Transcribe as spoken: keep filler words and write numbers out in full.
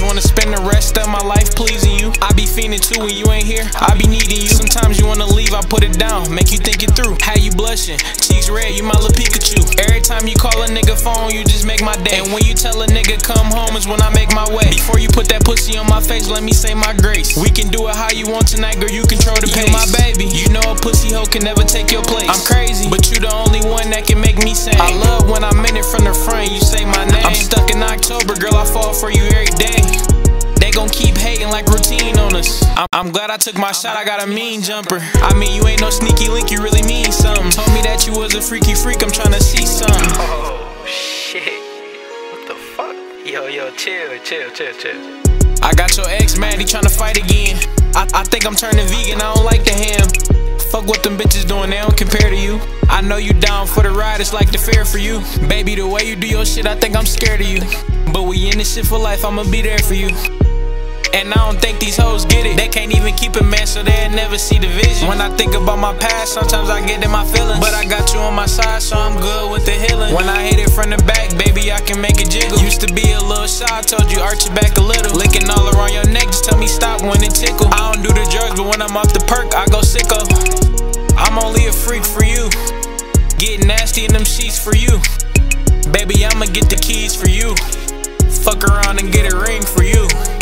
wanna spend the rest of my life pleasing you. I be fiending too when you ain't here, I be needing you. Sometimes you wanna leave, I put it down, make you think it through. How you blushing, cheeks red, you my little Pikachu. Every time you call a nigga phone, you just make my day. And when you tell a nigga come home is when I make my way. Before you put that pussy on my face, let me say my grace. We can do it how you want tonight, girl, you control the pace. You my baby, you know a pussy hoe can never take your place. I'm crazy, but you the only one that can make me sing. I love when I'm in it from the front, you say my name. I'm stuck in October, girl, I fall for you every day. They gon' keep hating like routine on us. I'm, I'm glad I took my shot, I got a mean jumper. I mean, you ain't no sneaky link, you really mean something. Told me that you was a freaky freak, I'm tryna see something. Oh, shit. What the fuck? Yo, yo, chill, chill, chill, chill. I got your ex mad, he tryna fight again. I, I think I'm turning vegan, I don't like the ham. Fuck what them bitches doing, they don't compare to you. I know you down for the ride, it's like the fair for you. Baby, the way you do your shit, I think I'm scared of you. But we in this shit for life, I'ma be there for you. And I don't think these hoes get it. They can't even keep it, man, so they'll never see the vision. When I think about my past, sometimes I get in my feelings. But I got you on my side, so I'm good with the healing. When I hit it from the back, baby, I can make it jiggle. Used to be a little shy, told you arch it back a little. Licking all around your neck, just tell me stop when it tickle. I don't do the drugs, but when I'm off the perk, I go sicko. I'm only a freak for you. Get nasty in them sheets for you. Baby, I'ma get the keys for you. Fuck around and get a ring for you.